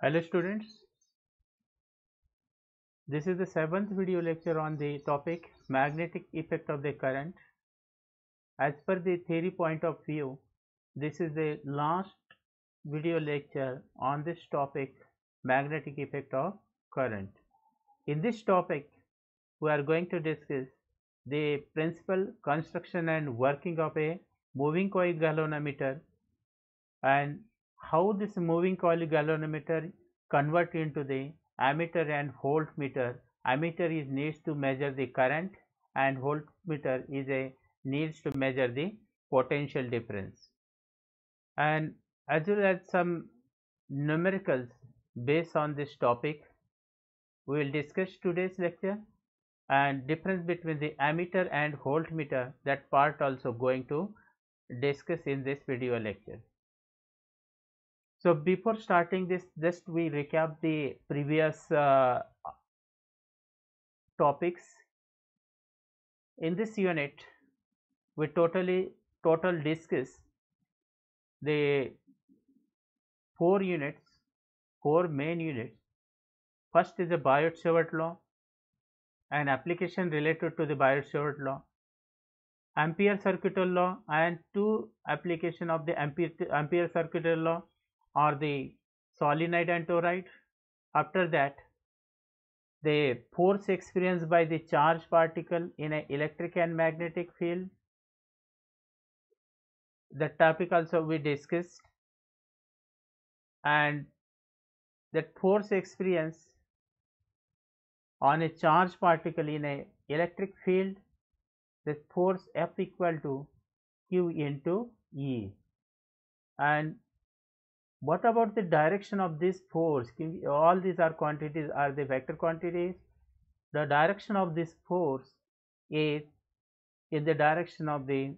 Hello students, this is the 7th video lecture on the topic magnetic effect of the current. As per the theory point of view, this is the last video lecture on this topic magnetic effect of current. In this topic, we are going to discuss the principal construction and working of a moving coil galvanometer and how this moving coil galvanometer convert into the ammeter and voltmeter. Ammeter is needs to measure the current and voltmeter is a needs to measure the potential difference, and as well as some numericals based on this topic. We will discuss today's lecture and difference between the ammeter and voltmeter. That part also going to discuss in this video lecture. So before starting this, just we recap the previous topics. In this unit, we total discuss the four main units. First is the Biot-Savart law, an application related to the Biot-Savart law, Ampere-Circuital law, and two application of the Ampere-Circuital law are the solenoid and toroid. After that, the force experienced by the charged particle in an electric and magnetic field. The topic also we discussed, and that force experience on a charged particle in an electric field, the force F equal to Q into E. And what about the direction of this force? All these are quantities, are the vector quantities. The direction of this force is in the direction of the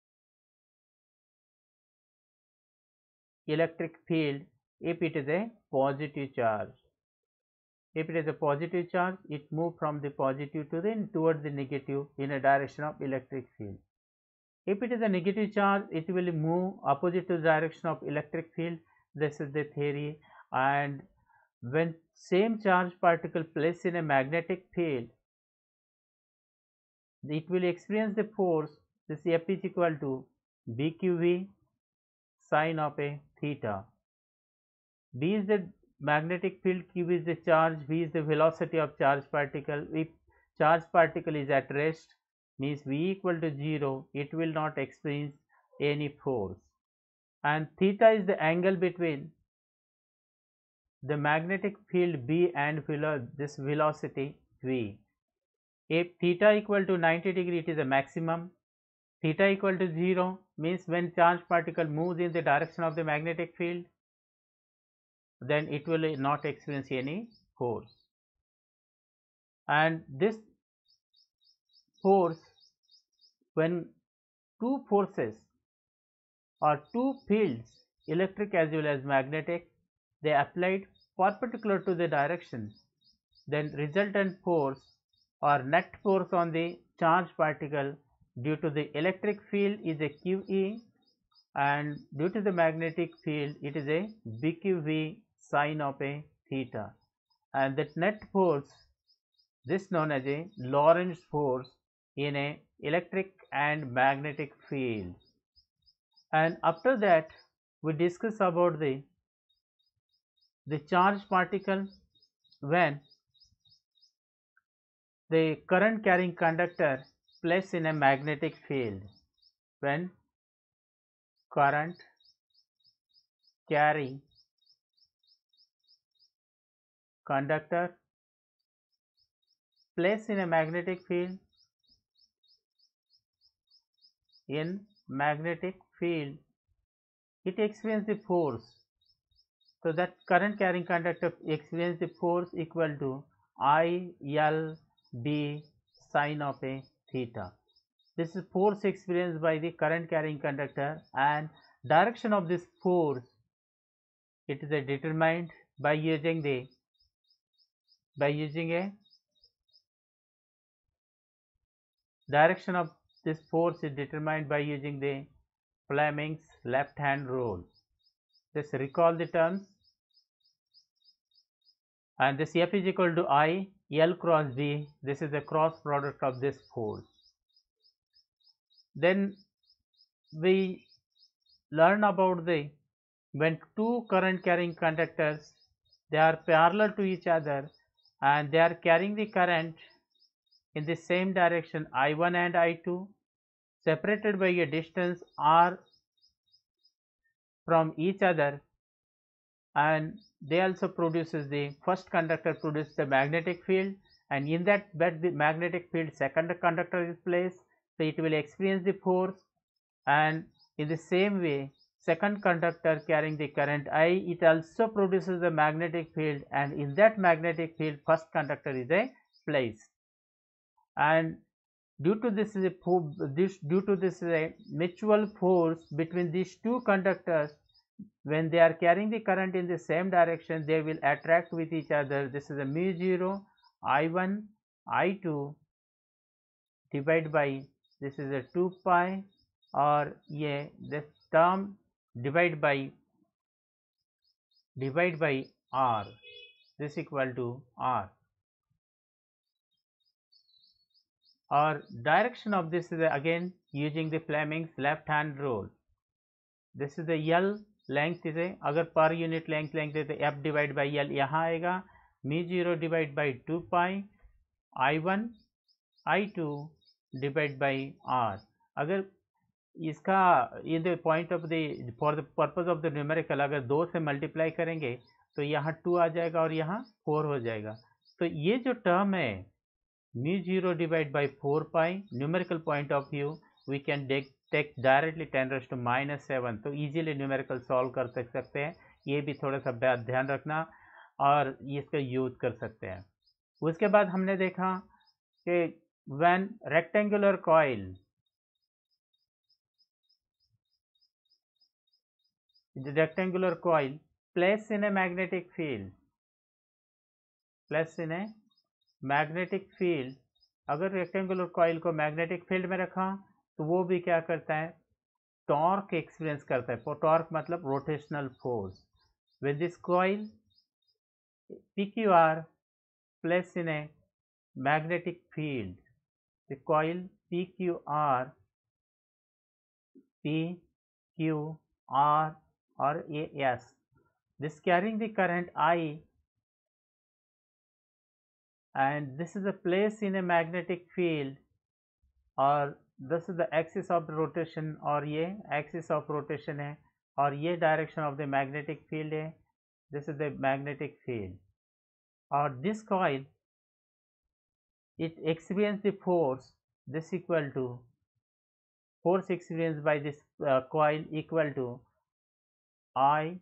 electric field if it is a positive charge. If it is a positive charge, it moves from the positive to the towards the negative in a direction of electric field. If it is a negative charge, it will move opposite to the direction of electric field. This is the theory. And when same charge particle placed in a magnetic field, it will experience the force. This F is equal to BQV sine of a theta. B is the magnetic field, Q is the charge, V is the velocity of charge particle. If charge particle is at rest, means V equal to 0, it will not experience any force. And theta is the angle between the magnetic field B and this velocity V. If theta equal to 90 degree, it is a maximum. Theta equal to 0 means when charge particle moves in the direction of the magnetic field, then it will not experience any force. And this force, when two forces or two fields, electric as well as magnetic, they applied perpendicular to the direction, then resultant force or net force on the charged particle due to the electric field is a QE, and due to the magnetic field it is a BQV sine of a theta. And that net force, this known as a Lorentz force in a electric and magnetic field. And after that, we discuss about the charged particle when the current carrying conductor placed in a magnetic field. When current carrying conductor placed in a magnetic field, it experiences the force. So that current carrying conductor experiences the force equal to ILB sine of a theta. This is force experienced by the current carrying conductor, and direction of this force, it is determined by using a direction of this force is determined by using the Fleming's left hand rule. Just recall the terms. and this F is equal to I L cross B. This is the cross product of this force. Then we learn about the when two current carrying conductors, they are parallel to each other and they are carrying the current in the same direction I1 and I2, separated by a distance r from each other, and they also produces the first conductor produces the magnetic field, and in that the magnetic field second conductor is placed, so it will experience the force, and in the same way second conductor carrying the current I, it also produces the magnetic field, and in that magnetic field first conductor is placed, and due to this is a mutual force between these two conductors, when they are carrying the current in the same direction, they will attract with each other. This is a mu 0 I1 I2 divided by, this is a 2 pi, or this term divided by r, this equal to r. Or direction of this is again using the Fleming's left hand rule. This is the L length is अगर per unit length लेंगे तो F divide by L यहाँ आएगा, mu 0 divide by 2 pi I1 I2 divide by R. अगर इसका in the point of the for the purpose of the numerical अगर 2 से multiply करेंगे तो यहाँ 2 आ जाएगा और यहाँ 4 हो जाएगा. तो ये जो टर्म है mu 0 divided by 4 pi, numerical point of view we can take directly 10 raised to minus 7, तो easily numerical solve कर सकते हैं. ये भी थोड़ा सा ध्यान रखना और इसका यूज कर सकते हैं. उसके बाद हमने देखा कि when rectangular coil, the rectangular coil placed in a magnetic field, placed in a magnetic field, अगर रेक्टेंगुलर कॉइल को मैग्नेटिक फील्ड में रखा तो वो भी क्या करता है, टॉर्क एक्सपीरियंस करता है. टॉर्क मतलब rotational force. With this coil PQR place in a magnetic field, the coil PQR और AS, this carrying the current I, and this is a place in a magnetic field, और this is the axis of the rotation, और ये axis of rotation है, और ये direction of the magnetic field है. This is the magnetic field, और this coil it experience the force, this equal to force experienced by this coil equal to I,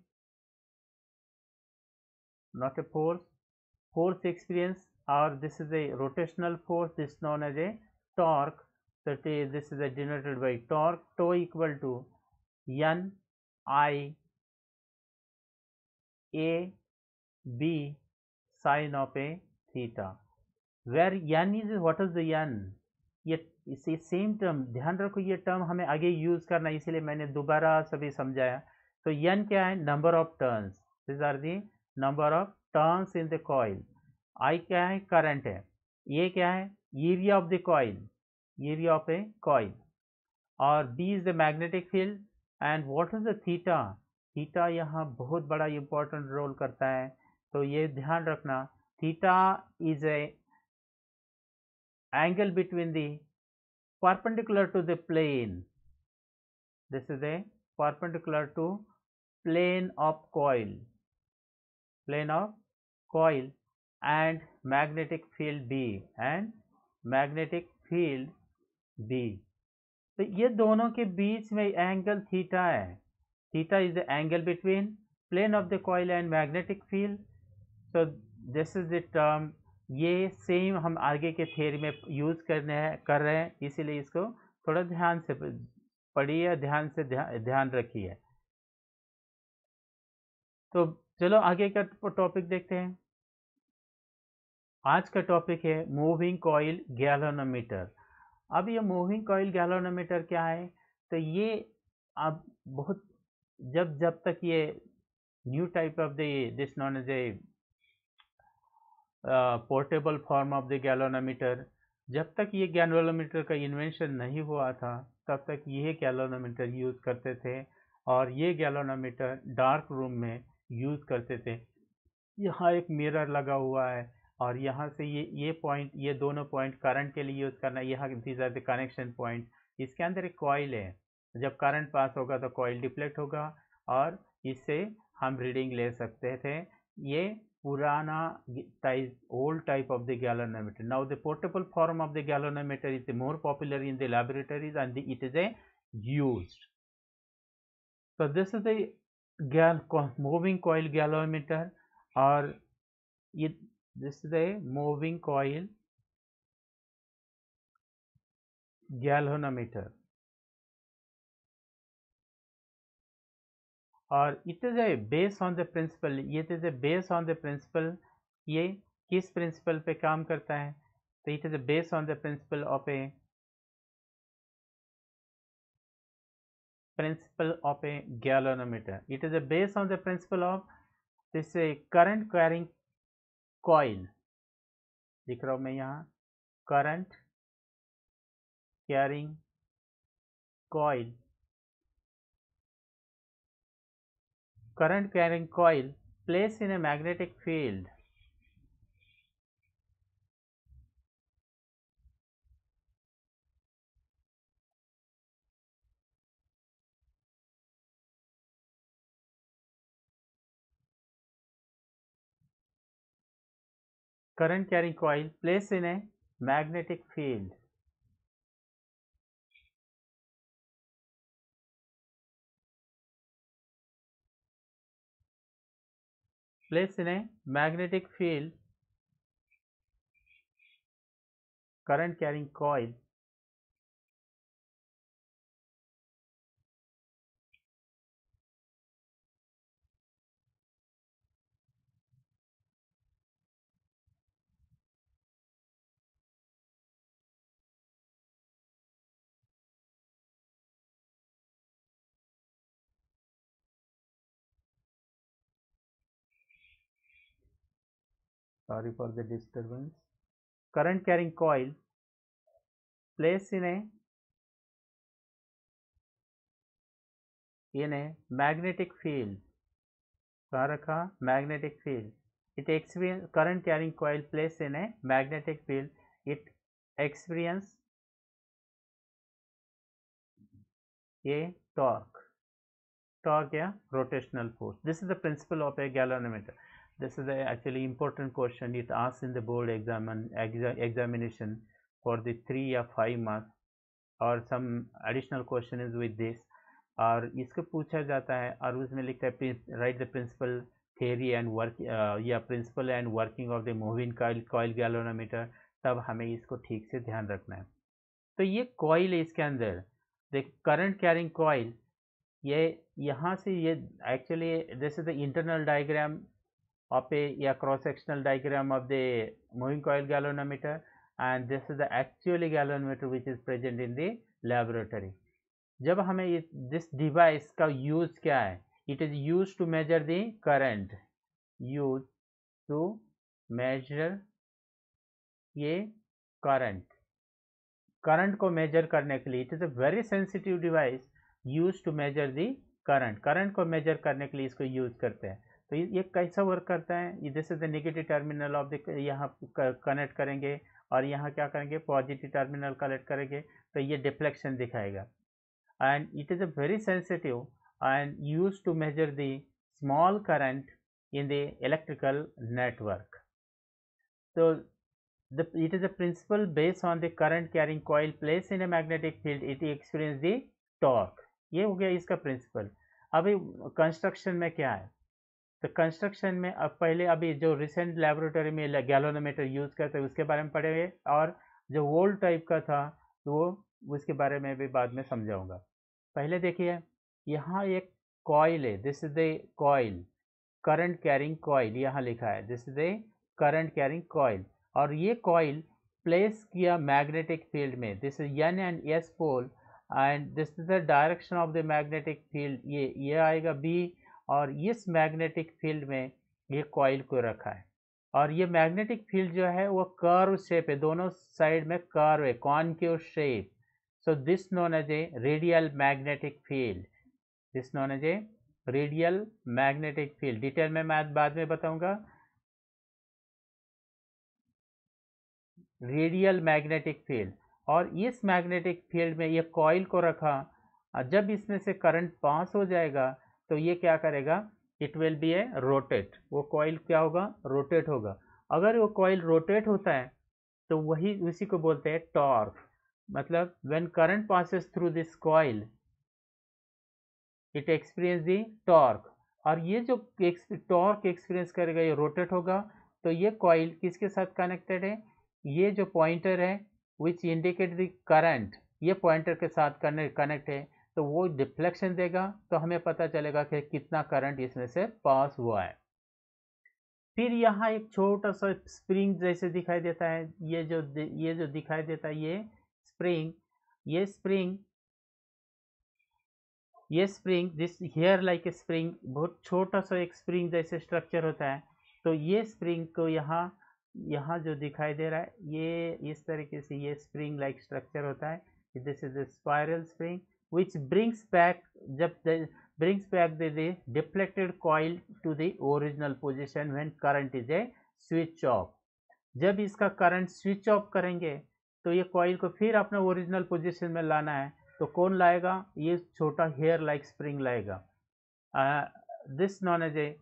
not a force experience, or this is a rotational force, this is known as a torque. So this is denoted by torque, tau equal to N I A B sin of a theta, where N is, what is the N, ये इसी same term ध्यान रखो, ये term हमें आगे use करना है, इसलिए मैंने दोबारा सभी समझाया. तो N क्या है, number of turns, this are the number of turns in the coil. I क्या है, करंट है. ये क्या है, area of the coil, area of a coil, और B is the magnetic field. And what is the theta, theta यहाँ बहुत बड़ा इंपॉर्टेंट रोल करता है, तो ये ध्यान रखना. Theta is a angle between the perpendicular to the plane, this is a perpendicular to plane of coil, plane of coil, and magnetic field B, and magnetic field B. तो ये दोनों के बीच में एंगल थीटा है. Theta is the angle between plane of the coil and magnetic field. So this is the term, ये same हम आगे के थ्योरी में यूज कर रहे हैं, इसीलिए इसको थोड़ा ध्यान से पढ़िए, ध्यान से ध्यान रखिए. तो चलो आगे का टॉपिक देखते हैं. आज का टॉपिक है मूविंग कॉइल गैल्वेनोमीटर. अब ये मूविंग कॉइल गैल्वेनोमीटर क्या है, तो ये अब बहुत जब तक ये new type of this known as a portable form of the galvanometer. जब तक ये गैल्वेनोमीटर का इन्वेंशन नहीं हुआ था तब तक ये गैल्वेनोमीटर यूज़ करते थे और ये गैल्वेनोमीटर डार्क रूम में यूज़ करते थे। यहाँ एक मिरर लगा हुआ है और यहाँ से ये पॉइंट, ये दोनों पॉइंट करंट के लिए यूज़ करना है। यहाँ these are the connection point. इसके अंदर एक कॉइल है, जब करंट पास होगा तो कॉइल डिप्लेक्ट होगा और इससे हम रीडिंग ले सकते थे। ये पुराना old type of the galvanometer. Now the portable form of the galvanometer is more popular in the laboratories and it is a used. So this is the moving coil galvanometer, or this is a moving coil galvanometer, और it is a based on the principle, it is a based on the principle, ये किस principal पे काम करता है? तो it is a based on the principle of a galvanometer. It is a based on the principle of this a current carrying coil, लिख रहा हूँ मैं यहाँ, current carrying coil, current carrying coil placed in a magnetic field, current carrying coil placed in a magnetic field, placed in a magnetic field, current carrying coil sorry for the disturbance, current carrying coil placed in a magnetic field, कहाँ रखा? magnetic field. It experience current carrying coil placed in a magnetic field, it experience a torque या rotational force. This is the principle of a galvanometer. This is a actually important question. It asks in the board examination for the 3 or 5 marks, और some additional question is with this, और इसको पूछा जाता है और उसमें लिखता है write the principle theory and work या principle and working of the moving coil galvanometer, तब हमें इसको ठीक से ध्यान रखना है। तो ये कॉइल है, इसके अंदर देख करंट कैरिंग कॉइल, ये यहाँ से ये actually this is the internal diagram of a cross sectional diagram of the moving coil galvanometer, and this is the actually galvanometer which is present in the laboratory. जब हमें this device का use क्या है? It is used to measure the current, used to measure ये current को measure करने के लिए, it is a very sensitive device used to measure the current को measure करने के लिए इसको use करते हैं। तो ये कैसा वर्क करता है? This is the negative terminal of the, यहाँ कनेक्ट करेंगे और यहाँ क्या करेंगे? पॉजिटिव टर्मिनल कनेक्ट करेंगे, तो ये डिफ्लेक्शन दिखाएगा। And it is a very sensitive and use to measure the small current in the electrical network. तो it is a principle based on the current carrying coil placed in a magnetic field, it experience the torque. ये हो गया इसका principal. अभी construction में क्या है? तो कंस्ट्रक्शन में अब पहले अभी जो रिसेंट लेबोरेटरी में गैल्वेनोमीटर यूज़ करते हैं उसके बारे में पढ़ेंगे, और जो ओल्ड टाइप का था तो वो उसके बारे में भी बाद में समझाऊंगा। पहले देखिए यहाँ एक कॉइल है, this is the coil, current carrying coil यहाँ लिखा है, this is the current carrying coil, और ये कॉइल प्लेस किया मैग्नेटिक फील्ड में, this is N and S pole and this is the direction of the magnetic field, ये आएगा B, और इस मैग्नेटिक फील्ड में ये कॉइल को रखा है और ये मैग्नेटिक फील्ड जो है वो कर्व शेप है, दोनों साइड में कर्व है, concave shape. So this known as a radial magnetic field. This known as a radial magnetic field. Detail में मैं बाद में बताऊंगा. Radial magnetic field. और इस मैग्नेटिक फील्ड में ये कॉइल को रखा, जब इसमें से करंट पास हो जाएगा तो ये क्या करेगा, it will be a rotate. वो कॉइल क्या होगा, रोटेट होगा. अगर वो कॉइल रोटेट होता है तो वही उसी को बोलते हैं टॉर्क. मतलब when current passes through this coil it experience the torque. और ये जो टॉर्क एक्सपीरियंस करेगा, ये रोटेट होगा. तो ये कॉइल किसके साथ कनेक्टेड है, ये जो पॉइंटर है विच इंडिकेट द करंट, ये पॉइंटर के साथ कनेक्ट है. तो वो डिफ्लेक्शन देगा, तो हमें पता चलेगा कि कितना करंट इसमें से पास हुआ है. फिर यहाँ एक छोटा सा स्प्रिंग जैसे दिखाई देता है. ये जो दिखाई देता है ये spring, this hair like a spring, बहुत छोटा सा एक स्प्रिंग जैसे स्ट्रक्चर होता है. तो ये स्प्रिंग को यहाँ जो दिखाई दे रहा है, ये इस तरीके से ये स्प्रिंग लाइक स्ट्रक्चर होता है. This is the spiral spring which brings back the deflected coil to the original position when current is a switch off. जब इसका करंट स्विच ऑफ करेंगे तो ये कॉइल को फिर अपने ओरिजिनल पोजीशन में लाना है. तो कौन लाएगा, ये छोटा हेयर लाइक स्प्रिंग लाएगा. This known as a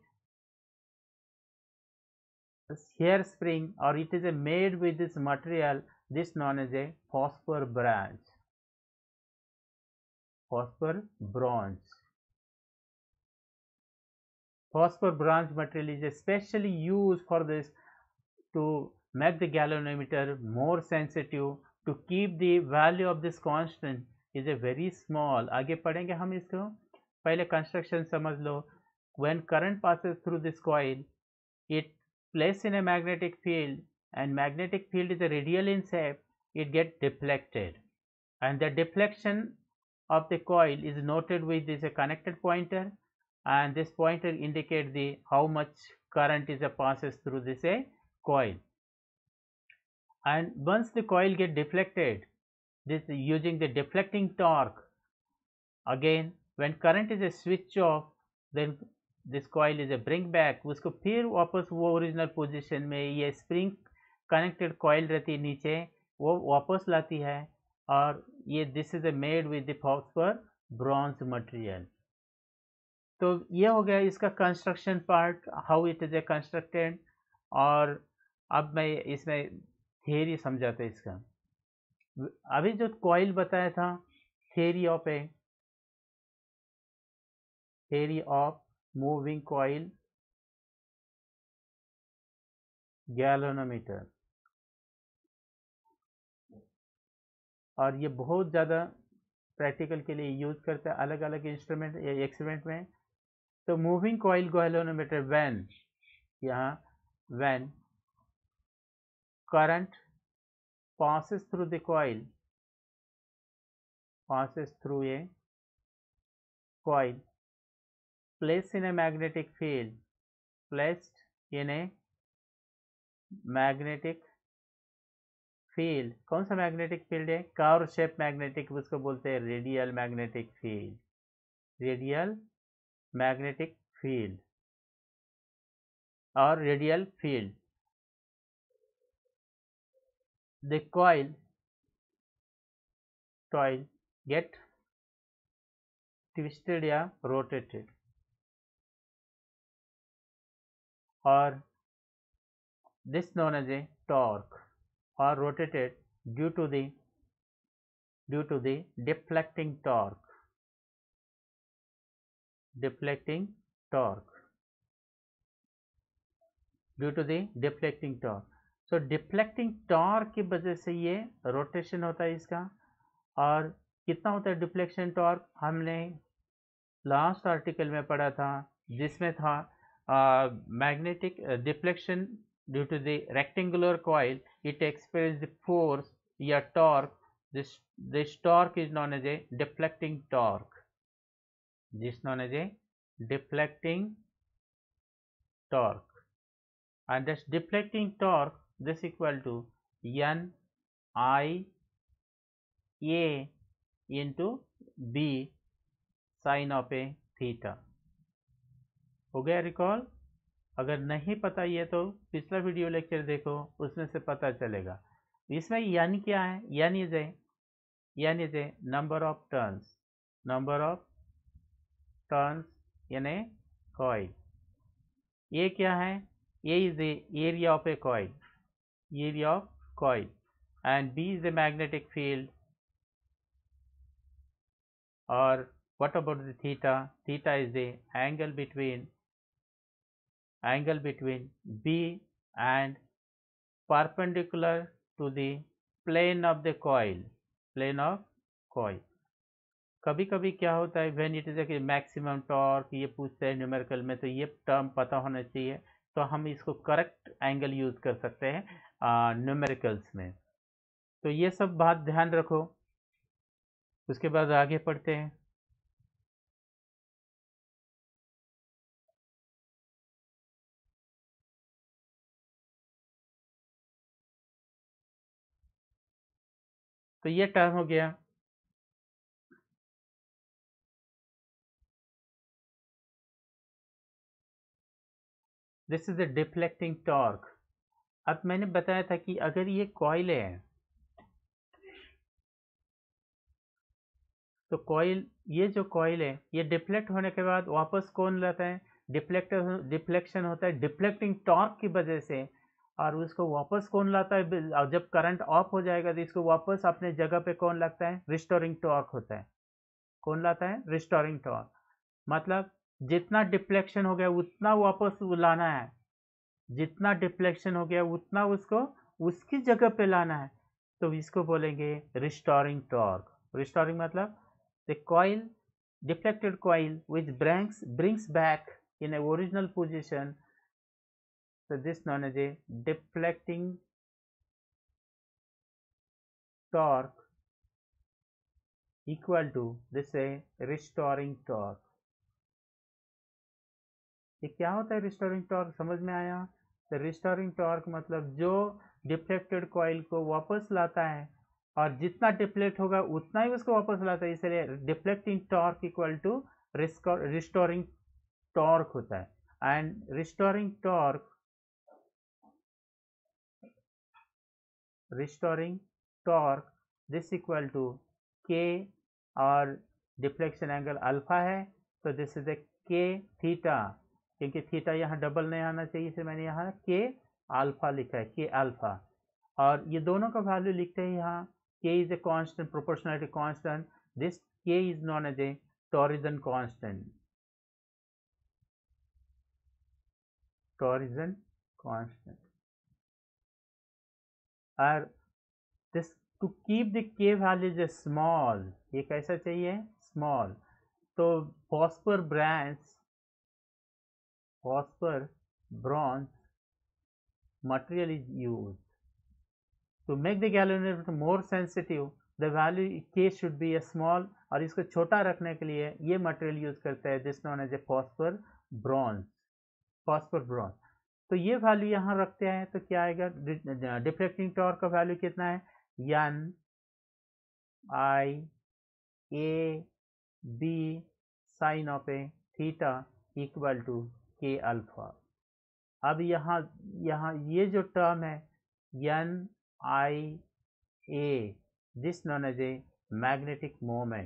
hair spring, और it is a made with this material, this known as a phosphor branch, phosphor bronze. Phosphor branch material is especially used for this to make the galvanometer more sensitive, to keep the value of this constant is a very small. आगे पढ़ेंगे हम इसको, पहले construction समझ लो. When current passes through this coil, it placed in a magnetic field, and magnetic field is a radial in shape. It gets deflected, and the deflection of the coil is noted with this connected pointer, and this pointer indicates the how much current is passes through this coil. And once the coil get deflected, this using the deflecting torque, again when current is a switch off, then this coil is a bring back. उसको फिर वापस वो original position में ये spring connected coil रहती है नीचे, वो वापस लाती है. और ये this is made with the phosphor bronze material. तो ये हो गया इसका construction part, how it is a constructed. और अब मैं इसमें थियरी समझाता इसका. अभी जो कॉइल बताया था, theory of moving coil galvanometer. और ये बहुत ज़्यादा प्रैक्टिकल के लिए यूज करते हैं अलग अलग इंस्ट्रूमेंट या एक्सपेरिमेंट में. तो मूविंग कॉइल गैल्वेनोमीटर व्हेन, यहाँ when current passes through the coil, placed in a magnetic field, कौन सा मैग्नेटिक फील्ड है, कर्व शेप मैग्नेटिक, उसको बोलते हैं रेडियल मैग्नेटिक फील्ड, और radial field. the coil get twisted या rotated, or this known as a torque, or rotated due to the deflecting torque. Due to the deflecting torque. So deflecting torque की वजह से ये rotation होता है इसका. और कितना होता है डिफ्लेक्शन टॉर्क, हमने लास्ट आर्टिकल में पढ़ा था, जिसमें था magnetic deflection due to the rectangular coil, it experience the force या torque. This torque is known as a deflecting torque. and this deflecting torque, this equal to N I A into B sin of a theta। हो गया recall? अगर नहीं पता ये तो पिछला video lecture देखो, उसमें से पता चलेगा। इसमें यानी क्या है? यानी जे नंबर ऑफ टर्न्स यानी कॉइल। ये क्या है? A is the area of a coil, and B is the magnetic field. Or what about the theta? Theta is the angle between B and perpendicular to the plane of the coil। कभी कभी क्या होता है, when it is a maximum torque, ये पूछते हैं numerical में, तो ये टर्म पता होना चाहिए, तो हम इसको करेक्ट एंगल यूज कर सकते हैं न्यूमेरिकल्स में। तो ये सब बात ध्यान रखो। उसके बाद आगे पढ़ते हैं। तो ये टर्म हो गया। This is the deflecting torque. अब मैंने बताया था कि अगर ये कॉइल है, तो कॉइल, ये जो कॉइल है, ये डिफ्लेक्ट होने के बाद वापस कौन लाता है? डिफ्लेक्शन होता है डिफ्लेक्टिंग टॉर्क की वजह से, और उसको वापस कौन लाता है? और जब करंट ऑफ हो जाएगा तो इसको वापस अपने जगह पे कौन लगता है? रिस्टोरिंग टॉर्क होता है। कौन लाता है? Restoring torque. मतलब जितना डिफ्लेक्शन हो गया उतना वापस लाना है, जितना डिफ्लेक्शन हो गया उतना उसको उसकी जगह पे लाना है, तो इसको बोलेंगे रिस्टोरिंग टॉर्क। रिस्टोरिंग मतलब the deflected coil which brings back in a original position, so this known as a deflecting torque equal to this a restoring torque। ये क्या होता है रिस्टोरिंग टॉर्क? समझ में आया? तो रिस्टोरिंग टॉर्क मतलब जो डिफ्लेक्टेड कॉइल को वापस लाता है, और जितना डिफ्लेक्ट होगा उतना ही उसको वापस लाता है, इसलिए deflecting torque equal to restoring torque होता है। And restoring torque this equal to K, और डिफ्लेक्शन एंगल अल्फा है, तो दिस इज ए के थीटा, क्योंकि थीटा यहाँ डबल नहीं आना चाहिए, इसे मैंने यहाँ के अल्फा लिखा है, के अल्फा। और ये दोनों का वैल्यू लिखते हैं यहाँ। K is a constant, proportionality constant, this K is known as a torsion constant. और this to keep the K value is small, ये कैसा चाहिए? स्मॉल। तो phosphor bronze material is used to make the galvanometer more sensitive, the value k should be a small, और इसको छोटा रखने के लिए ये मटेरियल यूज करते हैं this known as a phosphor bronze. तो ये वैल्यू यहाँ रखते हैं, तो क्या आएगा? डिफ्लेक्टिंग टॉर्क का वैल्यू कितना है? N I A B sine of a theta equal to K alpha. अब यहाँ ये जो टर्म है N I A, this known as a magnetic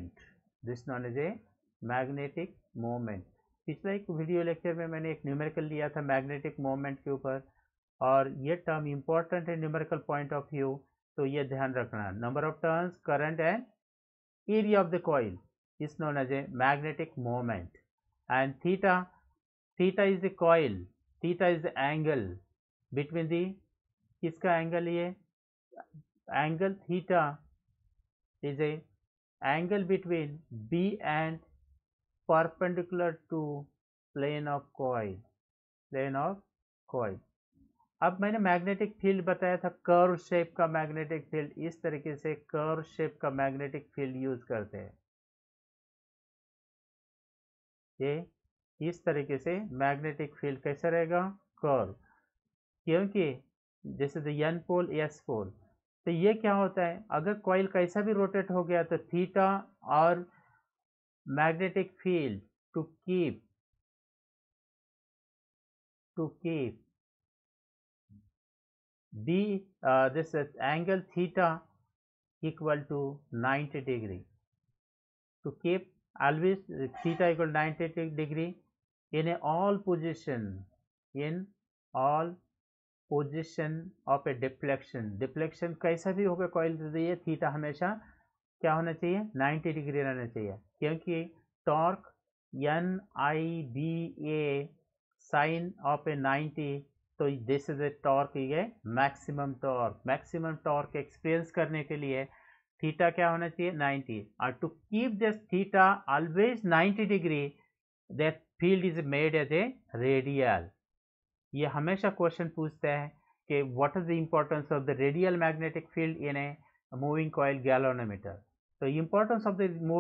moment. पिछले एक वीडियो लेक्चर में मैंने एक न्यूमेरिकल लिया था मैग्नेटिक मोमेंट के ऊपर, और ये टर्म इंपॉर्टेंट है न्यूमेरिकल पॉइंट ऑफ व्यू, तो ये ध्यान रखना। Number of turns, current and area of the coil is known as a magnetic moment, and theta is the coil, theta is the angle between the, किसका angle? ये angle theta is a angle between B and perpendicular to plane of coil। अब मैंने magnetic field बताया था, curve shape का magnetic field, इस तरीके से कर्व शेप का मैग्नेटिक फील्ड यूज करते हैं। ये इस तरीके से मैग्नेटिक फील्ड कैसा रहेगा? कर्व। क्योंकि जैसे the n pole s pole, तो ये क्या होता है, अगर कॉइल कैसा भी रोटेट हो गया तो थीटा और magnetic field to keep b this angle theta equal to 90 degree, to keep always theta equal to 90 degree in all position of a deflection कैसा भी होगा कॉइल, तो ये थीटा हमेशा क्या होना चाहिए, 90 डिग्री रहना चाहिए, क्योंकि torque NIBA sine of a 90, तो दिस इज ए टॉर्क, ये मैक्सिमम टॉर्क एक्सपीरियंस करने के लिए थीटा क्या होना चाहिए, 90, और to keep this theta always 90 degree that field is made as a radial. ये हमेशा क्वेश्चन पूछता है कि what is the importance of the radial magnetic field in a moving coil galvanometer. तो importance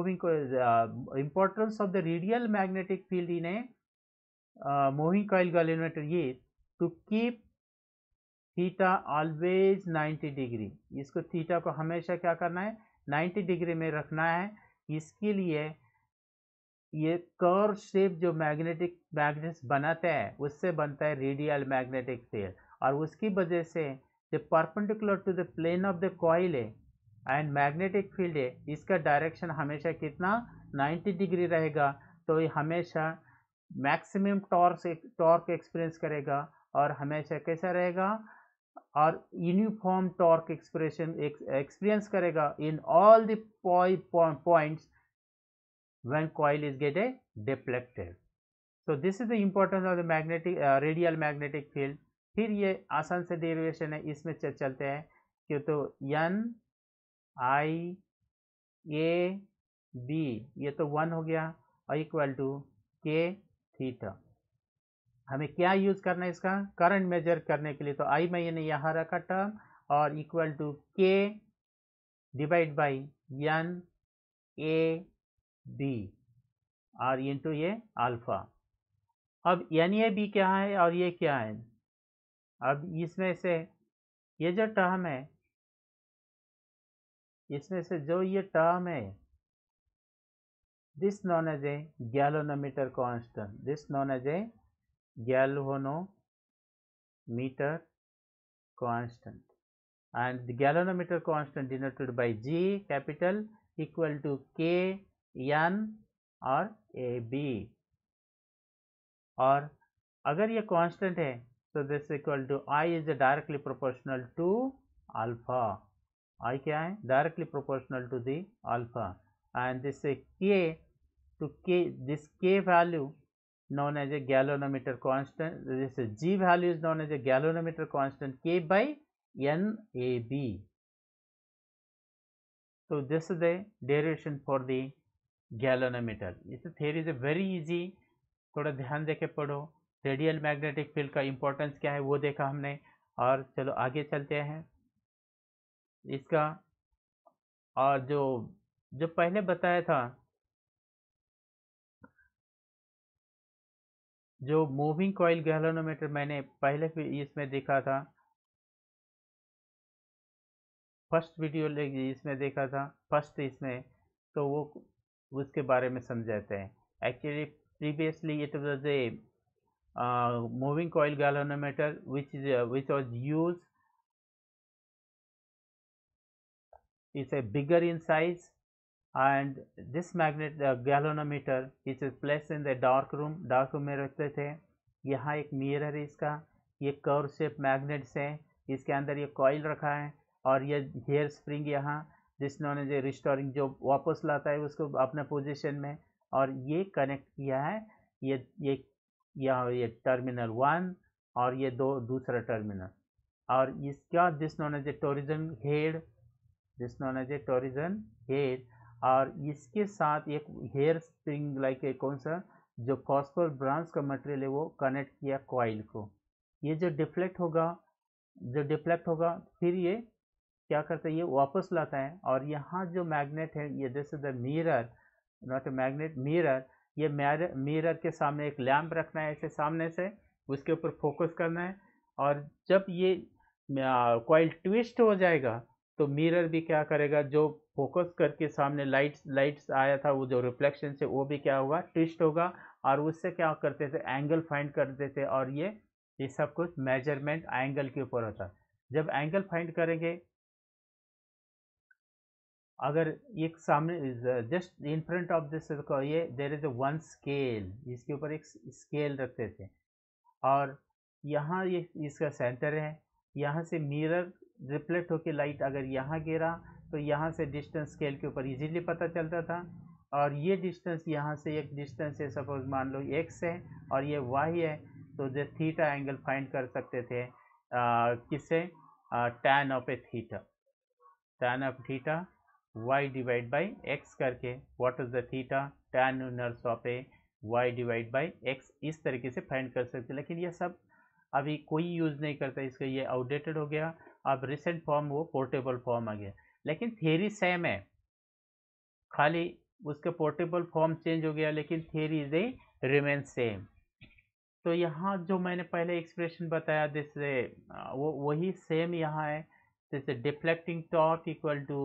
of the radial magnetic field in a moving coil galvanometer ये to keep theta always 90 degree, इसको theta को हमेशा क्या करना है, 90 degree में रखना है। इसके लिए ये कर्व शेप जो मैग्नेट्स बनाता है उससे बनता है रेडियल मैग्नेटिक फील्ड, और उसकी वजह से जो perpendicular to the plane of the coil है एंड मैग्नेटिक फील्ड है, इसका डायरेक्शन हमेशा कितना, 90 डिग्री रहेगा, तो ये हमेशा मैक्सिमम टॉर्क एक्सपीरियंस करेगा और हमेशा कैसा रहेगा, और यूनिफॉर्म टॉर्क एक्सपीरियंस करेगा in all the points when coil is get a deflected. So this is the importance of the magnetic radial magnetic field. फिर ये आसान से डेरिवेशन है, इसमें चलते हैं कि तो NIAB ये तो 1 हो गया और इक्वल टू K थीटा। हमें क्या यूज करना है इसका, करंट मेजर करने के लिए, तो I मैंने यहाँ रखा टर्म और equal to K divide by NAB और इंटू ये अल्फा। अब NAB क्या है और ये क्या है, अब इसमें से ये जो टर्म है, इसमें से जो ये टर्म है, this known as a galvanometer constant, this known as a galvanometer constant, and the galvanometer constant denoted by G capital equal to K N और AB, और अगर ये कांस्टेंट है तो this equal to I is directly proportional to alpha, I क्या है, directly proportional to the alpha, and this K to K, this K value known as a galvanometer constant, this G value is known as a galvanometer constant K by NAB. So this is the derivation for the galvanometer. इस theory is very easy, थोड़ा ध्यान देके पढ़ो। Radial magnetic field का importance क्या है वो देखा हमने, और चलो आगे चलते हैं इसका। और जो पहले बताया था, जो मूविंग कॉइल गैल्वेनोमीटर मैंने पहले इसमें देखा था, फर्स्ट वीडियो इसमें देखा था, फर्स्ट इसमें, तो वो उसके बारे में समझाते हैं। Actually previously it was a moving coil galvanometer which was used, is a bigger in size, and this magnet galvanometer is placed in the dark room में रखते थे। यहाँ एक मिरर है इसका, ये कर्व शेप मैग्नेट्स है, इसके अंदर ये कॉइल रखा है, और ये हेयर स्प्रिंग यहाँ जिसने जो रिस्टोरिंग जो वापस लाता है उसको अपने पोजीशन में, और ये कनेक्ट किया है ये टर्मिनल 1 और ये दूसरा टर्मिनल, और इसका this known as a torsion head, this known as a torsion head, और इसके साथ एक हेयर स्प्रिंग लाइक कौन सा जो फॉस्फोर ब्रांच का मटेरियल है वो कनेक्ट किया कॉइल को। ये जो डिफ्लेक्ट होगा फिर ये क्या करता है, ये वापस लाता है, और यहाँ जो मैग्नेट है ये this is the mirror, not a magnet, mirror, ये मिरर के सामने एक लैंप रखना है ऐसे सामने से, उसके ऊपर फोकस करना है, और जब ये कॉइल ट्विस्ट हो जाएगा तो मिरर भी क्या करेगा, जो फोकस करके सामने लाइट्स आया था, वो जो रिफ्लेक्शन से वो भी क्या होगा, ट्विस्ट होगा। और उससे क्या करते थे, एंगल फाइंड करते थे, और ये सब कुछ मेजरमेंट एंगल के ऊपर होता है। जब एंगल फाइंड करेंगे, अगर एक सामने just in front of this ये there is a one scale, इसके ऊपर एक स्केल रखते थे, और यहाँ ये इसका सेंटर है। यहाँ से मिरर रिफ्लेक्ट होकर लाइट अगर यहाँ गिरा तो यहाँ से डिस्टेंस स्केल के ऊपर इजीली पता चलता था। और ये डिस्टेंस यहाँ से एक डिस्टेंस है, सपोज मान लो x है और ये y है, तो जो थीटा एंगल फाइंड कर सकते थे किससे, tan of a theta, tan of theta y divide by x करके, what is the theta, tan inverse of a y divide by x, इस तरीके से फाइंड कर सकते। लेकिन ये सब अभी कोई यूज़ नहीं करता, इसका ये आउटडेटेड हो गया। अब रिसेंट फॉर्म वो पोर्टेबल फॉर्म आ गया, लेकिन थियरी सेम है, खाली उसका पोर्टेबल फॉर्म चेंज हो गया, लेकिन theory is a remain same. तो यहाँ जो मैंने पहले एक्सप्रेशन बताया जैसे वो वही सेम यहाँ है। जैसे deflecting torque equal to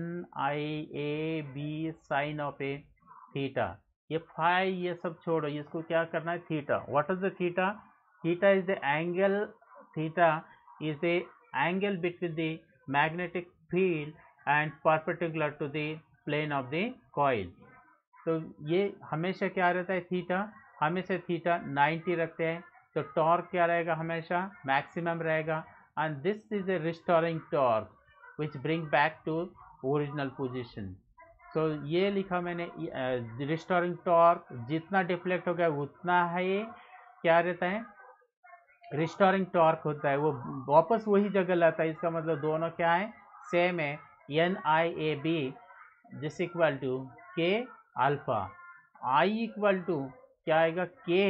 NIAB sine of a theta. ये फाई ये सब छोड़ो, इसको क्या करना है, theta. What is the theta, theta is the angle, theta is the angle between the magnetic field and perpendicular to the plane of the coil. तो ये हमेशा क्या रहता है, थीटा, हमेशा थीटा 90 रखते हैं, तो टॉर्क क्या रहेगा, हमेशा मैक्सिमम रहेगा। And this is a restoring torque which bring back to original position. तो ये लिखा मैंने, रिस्टोरिंग टॉर्क जितना डिफ्लेक्ट हो गया उतना है, ये क्या रहता है, रिस्टोरिंग टॉर्क होता है, वो वापस वही जगह लाता है। इसका मतलब दोनों क्या है, सेम है। NIAB this equal to K alpha, I equal to क्या आएगा, के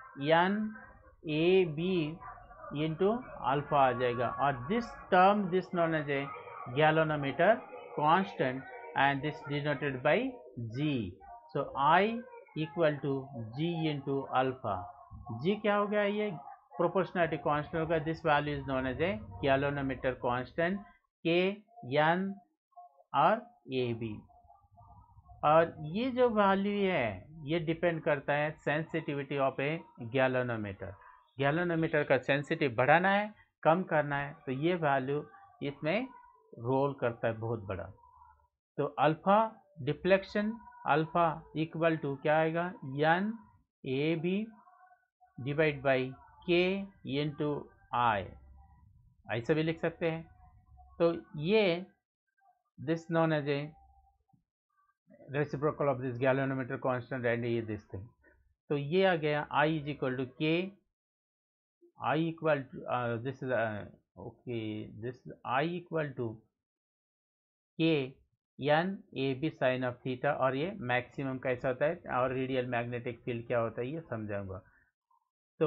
NAB इंटू अल्फा आ जाएगा। और this term this known as a galvanometer constant and this denoted by G। So I equal to G into alpha. G क्या हो गया, ये proportionality constant होगा। This value is known as a galvanometer constant, K N और AB। और ये जो value है ये डिपेंड करता है sensitivity of a galvanometer. Galvanometer का सेंसिटिव बढ़ाना है, कम करना है, तो ये वैल्यू इसमें रोल करता है बहुत बड़ा। तो alpha deflection, alpha equal to क्या आएगा, NAB divide by K into I, ऐसे भी लिख सकते हैं। तो ये this known as a reciprocal of this galvanometer constant and ये दिस थिंग। तो ये आ गया I is equal to K, I equal to this is okay, this I equal to K NAB sine of theta. और ये maximum कैसा होता है और रेडियल मैग्नेटिक फील्ड क्या होता है ये समझाऊंगा। तो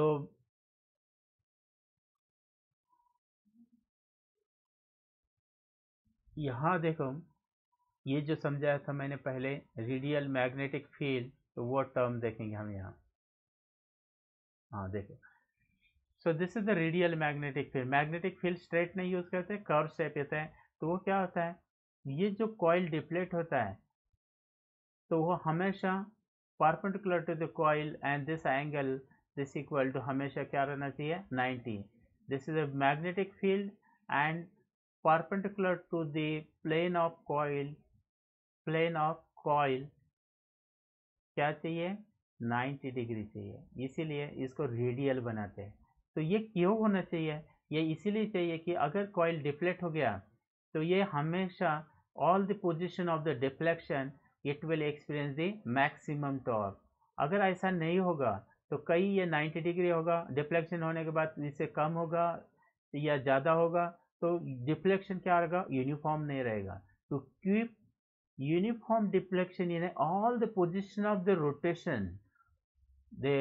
यहाँ देखो, ये जो समझाया था मैंने पहले रेडियल मैग्नेटिक फील्ड, तो वो टर्म देखेंगे हम यहाँ। हाँ देखो, so this is the radial magnetic field. Magnetic field straight नहीं यूज करते, कर्व शेप होता है। तो वो क्या होता है, ये जो कॉइल डिप्लेट होता है तो वो हमेशा perpendicular to the coil and this angle this equal to हमेशा क्या रहना चाहिए, 90। This is a magnetic field and perpendicular to the plane of coil, plane of coil क्या चाहिए, 90 डिग्री चाहिए, इसीलिए इसको रेडियल बनाते हैं। तो ये क्यों होना चाहिए, ये इसीलिए चाहिए कि अगर कॉइल डिफ्लेक्ट हो गया तो ये हमेशा all the position of the deflection it will experience the maximum torque. अगर ऐसा नहीं होगा तो कहीं ये 90 डिग्री होगा, डिफ्लेक्शन होने के बाद इससे कम होगा या ज़्यादा होगा, तो डिफ्लेक्शन क्या रहेगा, यूनिफॉर्म नहीं रहेगा। तो keep uniform deflection in all the position of the rotation, the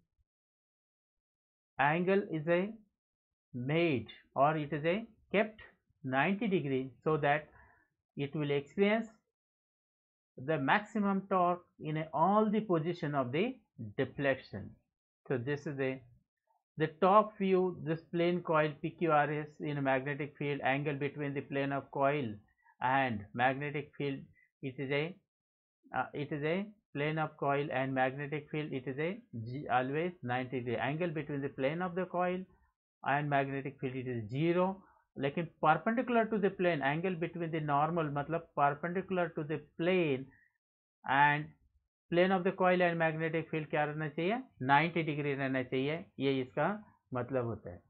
angle is a made or it is a kept 90 degree so that it will experience the maximum torque in all the position of the deflection. So this is a The top view, this plane coil PQRS in a magnetic field angle between the plane of coil and magnetic field. It is a plane of coil and magnetic field. It is a always 90 degree angle between the plane of the coil and magnetic field. It is 0. लेकिन perpendicular to the plane angle between the normal मतलब perpendicular to the plane and plane of the coil and magnetic field क्या रहना चाहिए 90 degree रहना चाहिए, ये इसका मतलब होता है।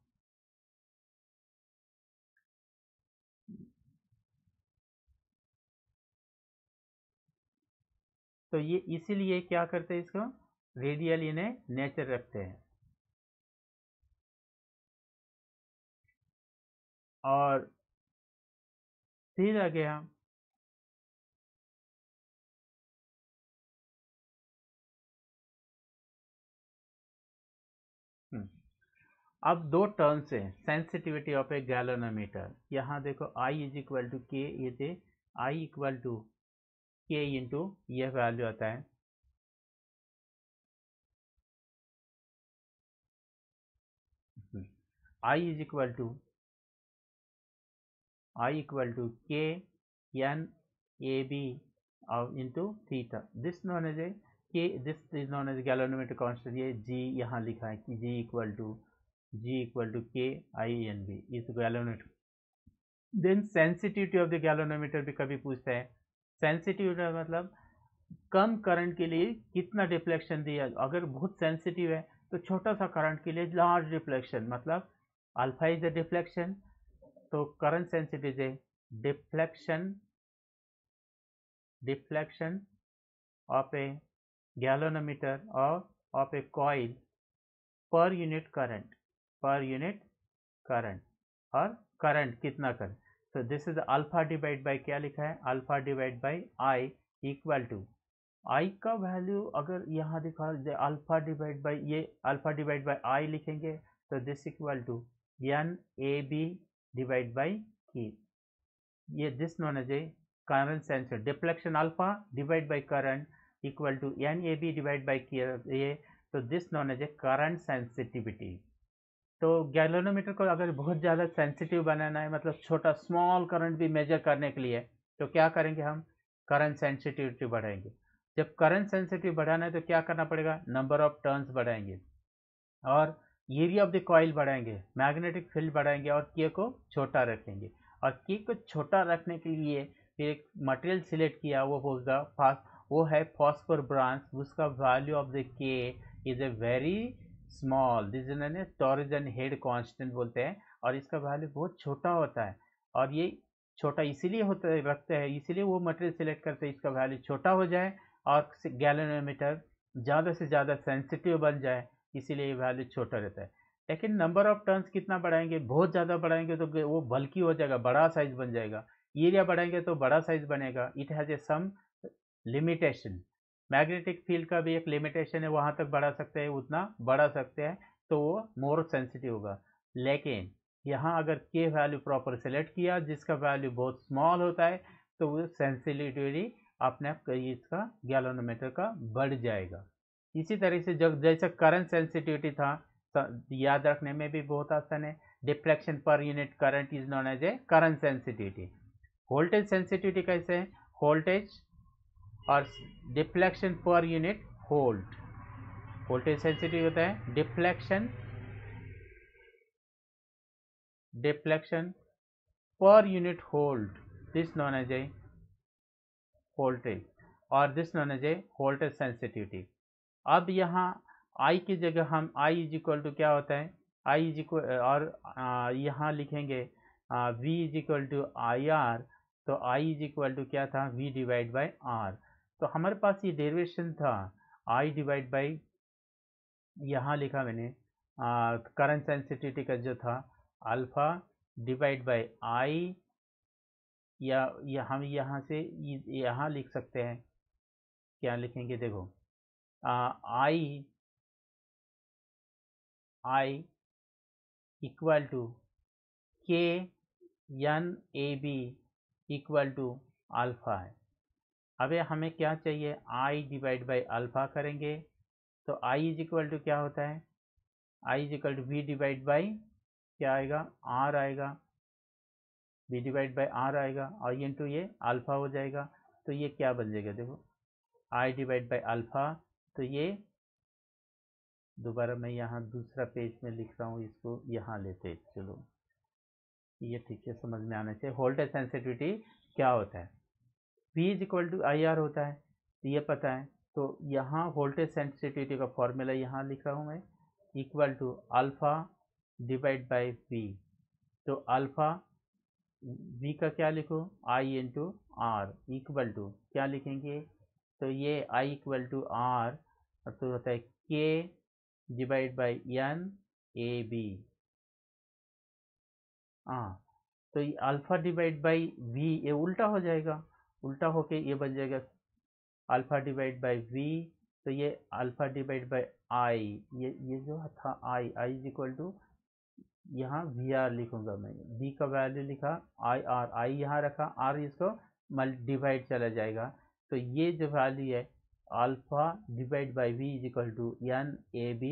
तो ये इसीलिए क्या करते हैं, इसको रेडियल इन्हें नेचर रखते हैं। और फिर आगे हम अब दो टर्म्स हैं सेंसिटिविटी ऑफ ए गैलोनोमीटर। यहाँ देखो आई इज इक्वल टू के, ये थे I equal to K into यह वैल्यू आता है I is equal to K N A B into theta. This known as a K, this is known as galvanometer constant. ये G यहाँ लिखा है कि जी equal to K I N B is galvanometer. Then sensitivity of the galvanometer भी कभी पूछता है। Sensitivity मतलब कम करंट के लिए कितना डिफ्लेक्शन दिया। अगर बहुत सेंसिटिव है तो छोटा सा करंट के लिए लार्ज डिफ्लेक्शन, मतलब अल्फा इज द डिफ्लेक्शन, तो करंट सेंसिटिव है डिफ्लेक्शन ऑफ ए गैलोनोमीटर और of a coil per unit current और करंट कितना करंट। तो this is alpha divide by क्या लिखा है, alpha divide by I equal to I का वैल्यू अगर यहाँ दिखा अल्फा डिवाइड बाय, ये अल्फा डिवाइड बाय आई लिखेंगे तो this equal to N A B divide by K. ये this known as a current sensor deflection alpha divide by current equal to N A B divide by K, ये तो this known as a current sensitivity. तो galvanometer को अगर बहुत ज़्यादा sensitive बनाना है, मतलब छोटा स्मॉल करंट भी मेजर करने के लिए, तो क्या करेंगे हम, करंट सेंसिटिविटी बढ़ाएंगे। जब करंट सेंसिटिव बढ़ाना है तो क्या करना पड़ेगा, नंबर ऑफ टर्न्स बढ़ाएंगे और एरिया ऑफ द कॉइल बढ़ाएंगे, मैग्नेटिक फील्ड बढ़ाएंगे और के को छोटा रखेंगे। और के को छोटा रखने के लिए फिर एक मटेरियल सिलेक्ट किया, वो है फॉस्फोर ब्रांच। उसका value of the K is a very small, this is torsion head constant बोलते हैं, और इसका वैल्यू बहुत छोटा होता है। और ये छोटा इसीलिए होता है, रखते हैं इसीलिए वो मटेरियल सिलेक्ट करते हैं इसका वैल्यू छोटा हो जाए और गैलोनोमीटर ज़्यादा से ज़्यादा सेंसिटिव बन जाए, इसीलिए ये वैल्यू छोटा रहता है। लेकिन नंबर ऑफ टर्न्स कितना बढ़ाएंगे, बहुत ज़्यादा बढ़ाएंगे तो वो बल्कि हो जाएगा, बड़ा साइज बन जाएगा। एरिया बढ़ाएंगे तो बड़ा साइज बनेगा। It has a some limitation. Magnetic field का भी एक लिमिटेशन है, वहाँ तक बढ़ा सकते हैं, उतना बढ़ा सकते हैं तो वो मोर सेंसिटिव होगा। लेकिन यहाँ अगर के वैल्यू प्रॉपर सेलेक्ट किया जिसका वैल्यू बहुत स्मॉल होता है तो वो सेंसिटिविटी अपने आप इसका गैलोनोमीटर का बढ़ जाएगा। इसी तरह से जब जैसा करंट सेंसिटिविटी था, याद रखने में भी बहुत आसान है। Deflection per unit current is known as a current sensitivity. Voltage sensitivity कैसे है, वोल्टेज और deflection per unit volt. Voltage sensitive होता है deflection per unit volt, this known as a voltage, और this known as a voltage sensitivity. अब यहाँ I की जगह हम I इज इक्वल टू क्या होता है, I इज इक्वल, और यहाँ लिखेंगे V is equal to I R, तो I इज इक्वल टू क्या था, V डिवाइड बाई R। तो हमारे पास ये डेरिवेशन था I डिवाइड बाई, यहाँ लिखा मैंने करंट सेंसिटिविटी का जो था अल्फा डिवाइड बाई I, या हम यहाँ से यहाँ लिख सकते हैं, क्या लिखेंगे देखो, I equal to K N A B equal to alpha है। अब हमें क्या चाहिए, I डिवाइड बाई अल्फा करेंगे तो I इज इक्वल टू क्या होता है, I is equal to V divide by क्या आएगा, आर आएगा, वी डिवाइड बाई आर आएगा और ये इंटू ये अल्फा हो जाएगा। तो ये क्या बन जाएगा, देखो आई डिवाइड बाई अल्फा। तो ये दोबारा मैं यहाँ दूसरा पेज में लिख रहा हूँ, इसको यहाँ लेते, चलो ये ठीक से समझ में आना चाहिए। वोल्टेज सेंसिटिविटी क्या होता है, V is equal to I R होता है, तो ये पता है। तो यहाँ वोल्टेज सेंसिटिविटी का फॉर्मूला यहाँ लिख रहा हूँ मैं, equal to alpha divide by V. तो अल्फा V का क्या लिखो, I into R, equal to क्या लिखेंगे, तो ये I इक्वल टू आर तो होता है K divide by N A B. हाँ, तो ये अल्फा डिवाइड बाई वी ये उल्टा हो जाएगा, उल्टा होके ये बन जाएगा अल्फा डिवाइड बाई वी। तो ये अल्फा डिवाइड बाई आई, ये जो था आई इज इक्वल टू यहाँ वी आर लिखूंगा मैं, वी का वैल्यू लिखा आई आर, आई यहाँ रखा, आर इसको डिवाइड चला जाएगा। तो ये जो वैल्यू है alpha divide by V is equal to N A B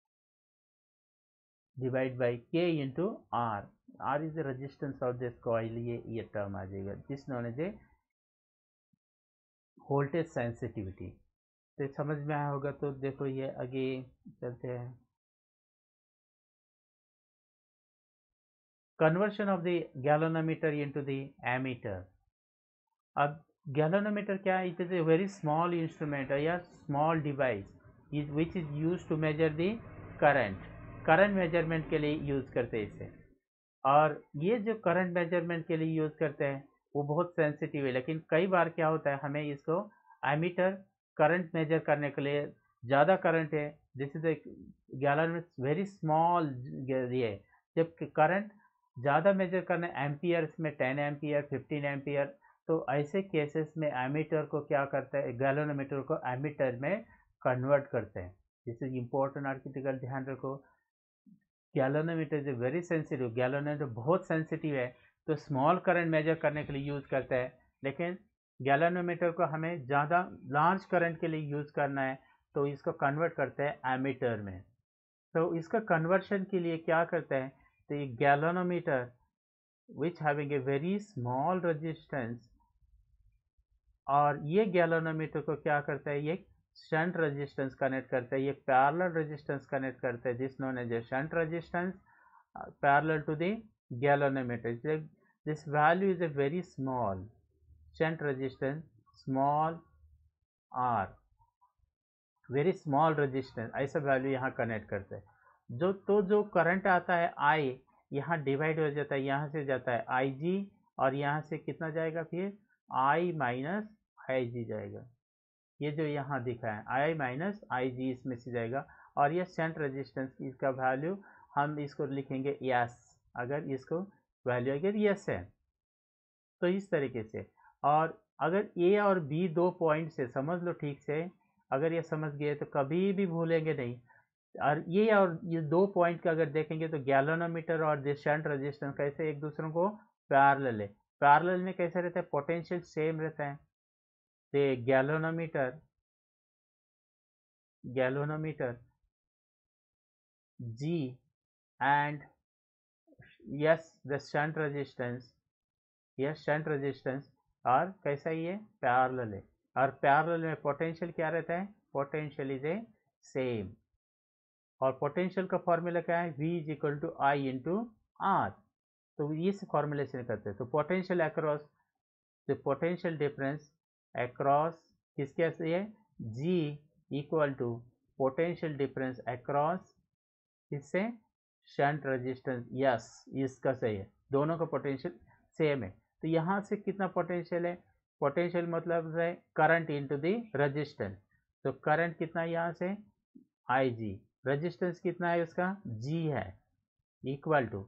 divide by K into R. R is the resistance of this coil, ये टर्म आ जाएगा जिस known as a voltage sensitivity. तो समझ में आया होगा। तो देखो ये आगे चलते हैं, conversion of the galvanometer into the ammeter. अब गैलोनोमीटर क्या है, it is a very small instrument या small device which is use to measure the current measurement के लिए यूज करते हैं इसे। और ये जो करंट मेजरमेंट के लिए यूज करते हैं वो बहुत सेंसिटिव है, लेकिन कई बार क्या होता है हमें इसको एमीटर करंट मेजर करने के लिए ज़्यादा करंट है, this is gallon very small ये, जब करंट ज़्यादा मेजर करना एम्पियर्स में 10 एम्पियर 15 एम्पियर, तो ऐसे केसेस में एमीटर को क्या करता है, गैलोनोमीटर को एमीटर में कन्वर्ट करते हैं। दिस इज इम्पोर्टेंट आर्टिकल, ध्यान रखो। Galvanometer is very sensitive, galvanometer बहुत सेंसिटिव है, तो स्मॉल करंट मेजर करने के लिए यूज़ करते हैं, लेकिन गैलोनोमीटर को हमें ज़्यादा लार्ज करंट के लिए यूज़ करना है तो इसको कन्वर्ट करते हैं एमीटर में। तो इसका कन्वर्शन के लिए क्या करते हैं, तो ये galvanometer which having a very small resistance, और ये गैलोनोमीटर को क्या करता है, ये शंट रेजिस्टेंस कनेक्ट करता है, ये पैरेलल रेजिस्टेंस कनेक्ट करता है this known as a shunt resistance parallel to the galvanometer. This value is a very small, shunt resistance small R, very small resistance, ऐसा वैल्यू यहाँ कनेक्ट करते हैं। जो करंट आता है आई यहाँ डिवाइड हो जाता है, यहाँ से जाता है आई जी, और यहाँ से कितना जाएगा फिर आई माइनस आई जी जाएगा, ये जो यहाँ दिखा है आई माइनस आई जी इसमें से जाएगा। और ये शंट रेजिस्टेंस इसका वैल्यू हम इसको लिखेंगे यस, अगर इसको वैल्यू अगर यस है तो इस तरीके से। और अगर ए और बी दो पॉइंट से समझ लो ठीक से, अगर ये समझ गए तो कभी भी भूलेंगे नहीं। और ये दो पॉइंट का अगर देखेंगे तो गैलोनोमीटर और दिस शंट रेजिस्टेंस कैसे एक दूसरे को पैरेलल है, पैरेलल में कैसे रहता है, पोटेंशियल सेम रहता है। तो galvanometer G and yes the shunt resistance और कैसा ये पैरेलल है, और पैरेलल में पोटेंशियल क्या रहता है, पोटेंशियल इज ए सेम। और पोटेंशियल का फॉर्मूला क्या है, V is equal to I into R. तो इस फॉर्मुलेशन करते हैं, तो potential across the potential difference across किसके से है, G equal to potential difference across इससे शंट रेजिस्टेंस, यस इसका सही है, दोनों का पोटेंशियल सेम है। तो यहाँ से कितना पोटेंशियल है, पोटेंशियल मतलब है करंट इनटू द रेजिस्टेंस, तो करंट कितना है यहाँ से आई जी, रेजिस्टेंस कितना है उसका जी है, इक्वल टू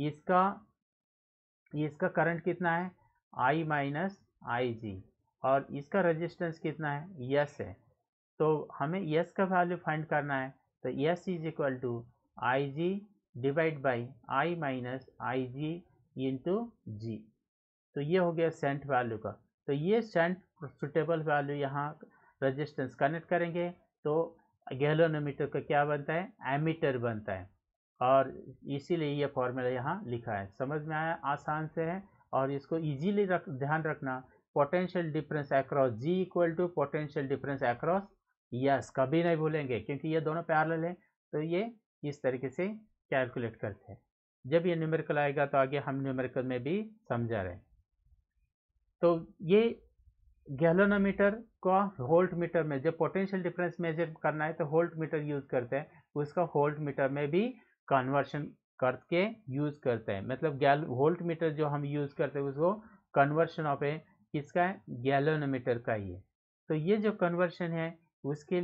इसका करंट कितना है आई माइनस आई जी, और इसका रेजिस्टेंस कितना है यस है। तो हमें यस का वैल्यू फाइंड करना है, तो S is equal to I G divide by I minus I G into G. तो ये हो गया शंट वैल्यू का। तो ये शंट सुटेबल वैल्यू यहाँ रेजिस्टेंस कनेक्ट करेंगे तो गैल्वेनोमीटर का क्या बनता है, एमीटर बनता है, और इसीलिए ये फॉर्मूला यहाँ लिखा है। समझ में आया, आसान से है, और इसको इजीली ध्यान रखना। Potential difference across G equal to potential difference across S, कभी नहीं भूलेंगे, क्योंकि ये दोनों पैरेलल है। तो ये इस तरीके से कैलकुलेट करते हैं। जब ये न्यूमेरिकल आएगा तो आगे हम न्यूमेरिकल में भी समझा रहे। तो ये गैल्वेनोमीटर का वोल्ट मीटर में जब पोटेंशियल डिफरेंस मेजर करना है तो वोल्ट मीटर यूज करते हैं, उसका वोल्ट मीटर में भी कन्वर्शन करके यूज करते हैं। मतलब वोल्ट मीटर जो हम यूज करते हैं उसको कन्वर्शन ऑफ ए किसका है, गैल्वेनोमीटर का ही है। तो ये जो कन्वर्शन है उसके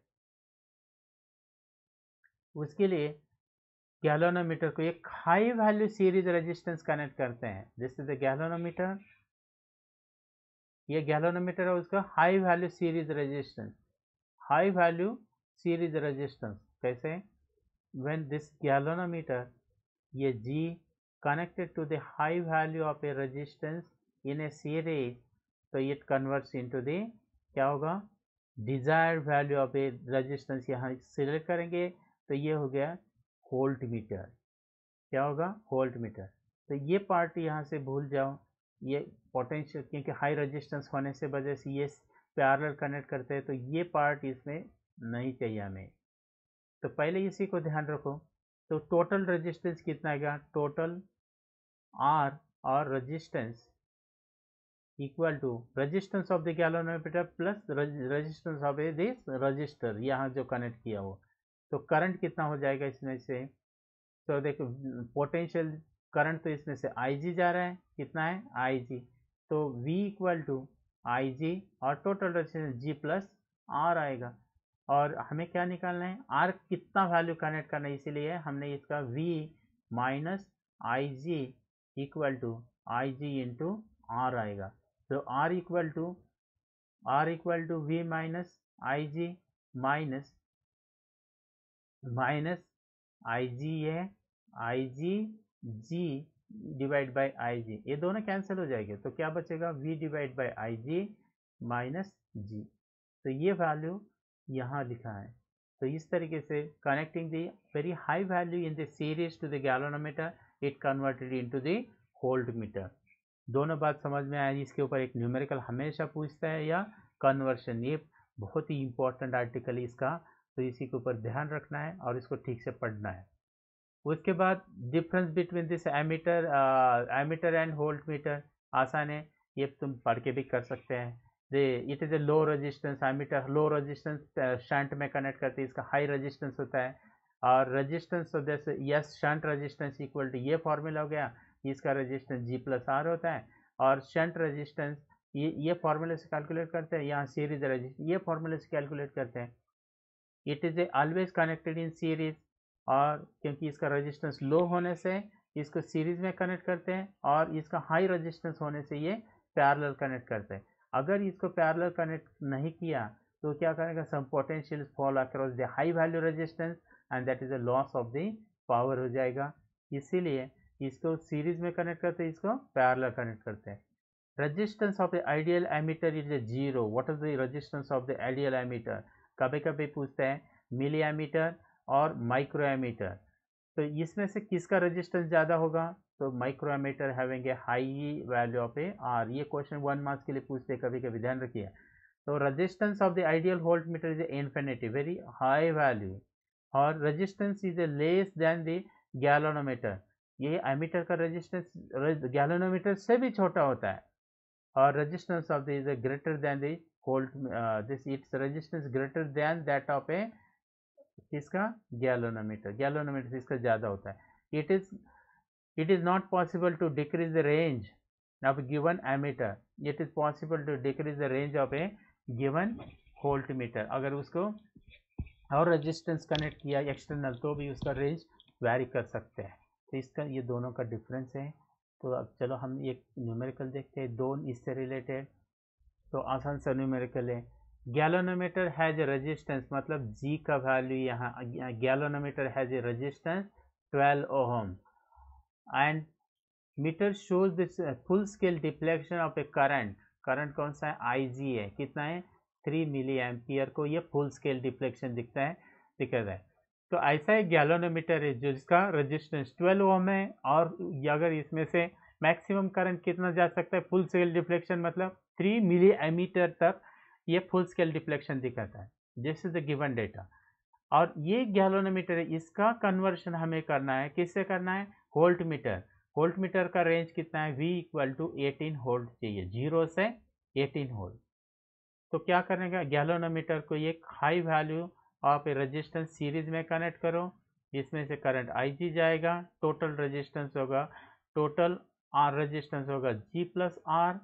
लिए गैल्वेनोमीटर को एक high value series resistance connect करते हैं। दिस इज द गैल्वेनोमीटर, ये गैल्वेनोमीटर है, उसका high value series resistance. High value series resistance कैसे, व्हेन दिस गैल्वेनोमीटर, ये G connected to the high value of a resistance in a series, तो it converts into the क्या होगा, desired value of a resistance। यहाँ select करेंगे तो ये हो गया वोल्ट मीटर। क्या होगा, वोल्ट मीटर। तो ये पार्ट यहाँ से भूल जाओ, ये पोटेंशियल, क्योंकि हाई रेजिस्टेंस होने से वजह से ये पैरेलल कनेक्ट करते हैं, तो ये पार्ट इसमें नहीं चाहिए हमें। तो पहले इसी को ध्यान रखो। तो टोटल रेजिस्टेंस कितना आएगा, टोटल आर और resistance equal to resistance of the galvanometer plus resistance of this resistor, यहाँ जो कनेक्ट किया हो। तो करंट कितना हो जाएगा इसमें से, तो देखो पोटेंशियल करंट तो इसमें से Ig जा रहा है, कितना है Ig, तो V इक्वल टू Ig और total resistance G plus R आएगा। और हमें क्या निकालना है, R कितना वैल्यू कनेक्ट करना है, इसीलिए हमने इसका V minus Ig equal to Ig into R आएगा। तो R equal to V minus Ig minus Ig है, Ig G divide by Ig, ये दोनों कैंसिल हो जाएंगे, तो क्या बचेगा, V divide by Ig minus G। तो ये वैल्यू यहाँ लिखा है। तो इस तरीके से connecting the very high value in the series to the galvanometer, it converted into the voltmeter. दोनों बात समझ में आई। इसके ऊपर एक न्यूमेरिकल हमेशा पूछता है या कन्वर्शन, ये बहुत ही इंपॉर्टेंट आर्टिकल है इसका, तो इसी के ऊपर ध्यान रखना है और इसको ठीक से पढ़ना है। उसके बाद difference between this ammeter and voltmeter, आसान है, ये तुम पढ़ के भी कर सकते हैं। It is a low resistance ammeter, low resistance shunt में कनेक्ट करते हैं, इसका हाई रेजिस्टेंस होता है। और रेजिस्टेंस तो जैसे S shunt resistance equal to ये फॉर्मूला हो गया, इसका रेजिस्टेंस G प्लस R होता है। और शंट रेजिस्टेंस ये फॉर्मूले से कैलकुलेट करते हैं, यहाँ सीरीज रेजिस्टेंस ये फॉर्मूले से कैलकुलेट करते हैं। It is a always connected in series, और क्योंकि इसका रेजिस्टेंस लो होने से इसको सीरीज में कनेक्ट करते हैं, और इसका हाई रेजिस्टेंस होने से ये पैरेलल कनेक्ट करते हैं। अगर इसको पैरेलल कनेक्ट नहीं किया तो क्या करेगा, some potential fall across the high value resistance and that is a loss of the power हो जाएगा। इसीलिए इसको सीरीज में कनेक्ट करते हैं, इसको पैरेलल कनेक्ट करते हैं। Resistance of the ideal ammeter is zero. What is the resistance of the ideal ammeter, कभी कभी पूछते हैं मिली एमीटर और माइक्रो एमीटर, तो इसमें से किसका रेजिस्टेंस ज़्यादा होगा, तो micro ammeter having a high value of a R. ये क्वेश्चन 1 मार्क्स के लिए पूछते हैं कभी कभी, ध्यान रखिए। तो resistance of the ideal voltmeter is infinity, very high value, और resistance is a less than the galvanometer, ये एमीटर का रेजिस्टेंस गैल्वेनोमीटर से भी छोटा होता है। और resistance of this is greater than the volt, this it's resistance greater than that of a किसका, गैल्वेनोमीटर, गैल्वेनोमीटर से इसका ज़्यादा होता है। It is not possible to decrease the range of given ammeter, it is possible to decrease the range of a given voltmeter. अगर उसको और resistance connect किया एक्सटर्नल तो भी उसका रेंज वैरी कर सकते हैं। तो इसका ये दोनों का डिफरेंस है। तो अब चलो हम एक न्यूमेरिकल देखते हैं, दो इससे रिलेटेड। तो आसान सा न्यूमेरिकल है, गैल्वेनोमीटर हैज ए रेजिस्टेंस, मतलब G का वैल्यू यहाँ, galvanometer has a resistance 12 ohm and meter shows this full scale deflection of a current, current कौन सा है, Ig है, कितना है 3 मिली एम्पियर को ये फुल स्केल डिफ्लेक्शन दिखता है। तो ऐसा एक गैल्वेनोमीटर है जिसका रेजिस्टेंस 12 ओम है, और अगर इसमें से मैक्सिमम करंट कितना जा सकता है, फुल स्केल डिफ्लेक्शन मतलब 3 मिली एमीटर तक ये फुल स्केल डिफ्लेक्शन दिखाता है। This is the given data. और ये गैल्वेनोमीटर है, इसका कन्वर्शन हमें करना है, किससे करना है, वोल्ट मीटर। वोल्ट मीटर का रेंज कितना है, V = 18 वोल्ट चाहिए, 0 से 18 वोल्ट। तो क्या करने का, गैल्वेनोमीटर को एक हाई वैल्यू आप रेजिस्टेंस सीरीज में कनेक्ट करो, इसमें से करंट IG जाएगा, टोटल रेजिस्टेंस होगा, टोटल R रेजिस्टेंस होगा G प्लस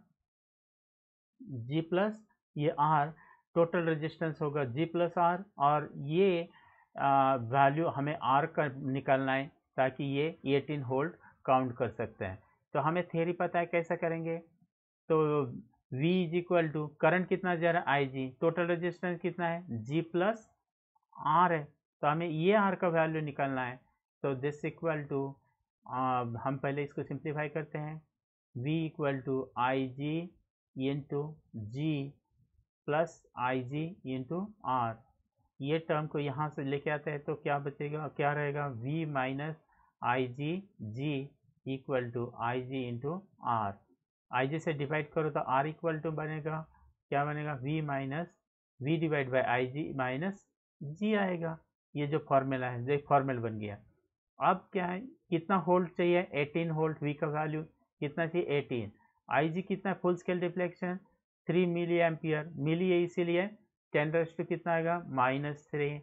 ये R, टोटल रेजिस्टेंस होगा G प्लस R, और ये वैल्यू हमें R का निकालना है ताकि ये 18 वोल्ट काउंट कर सकते हैं। तो हमें थ्योरी पता है कैसा करेंगे। तो V = करंट कितना जा रहा है IG, टोटल रेजिस्टेंस कितना है G प्लस R है, तो हमें ये R का वैल्यू निकालना है। तो दिस इक्वल टू, हम पहले इसको सिंप्लीफाई करते हैं, V = IG into G plus IG into R। ये टर्म को यहाँ से लेके आते हैं तो क्या बचेगा, क्या रहेगा, V minus IG G equal to IG into R। IG से डिवाइड करो तो R इक्वल टू बनेगा, क्या बनेगा, V divide by IG minus G आएगा। ये जो फॉर्मूला है, जो फॉर्मूल बन गया। अब क्या है, कितना वोल्ट चाहिए, 18 वोल्ट। V का वैल्यू कितना चाहिए, 18। IG कितना, full scale deflection 3 milliampere, milli है इसीलिए 10 कितना आएगा, -3,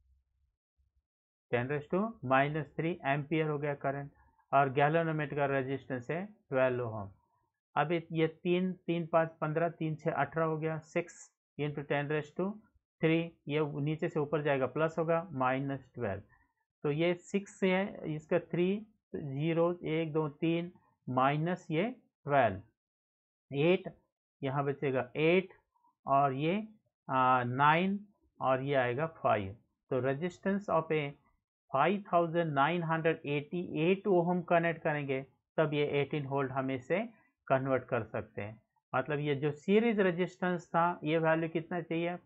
10 एम्पियर हो गया करंट। और गैल्वेनोमीटर का रेजिस्टेंस है 12 ओम। अब ये 3 3 5 15, 3 6 18 हो गया, 6 इंटू 10⁻3, ये नीचे से ऊपर जाएगा, प्लस होगा, -12। तो ये 6 से है, इसका 3 0 1 2 3 माइनस ये 12, 8 यहाँ बचेगा 8, और ये 9, और ये आएगा 5। तो resistance of a 5988 ohm connect करेंगे तब ये 18 वोल्ट हम इसे कन्वर्ट कर सकते हैं। मतलब ये जो सीरीज रेजिस्टेंस था, ये वैल्यू कितना चाहिए,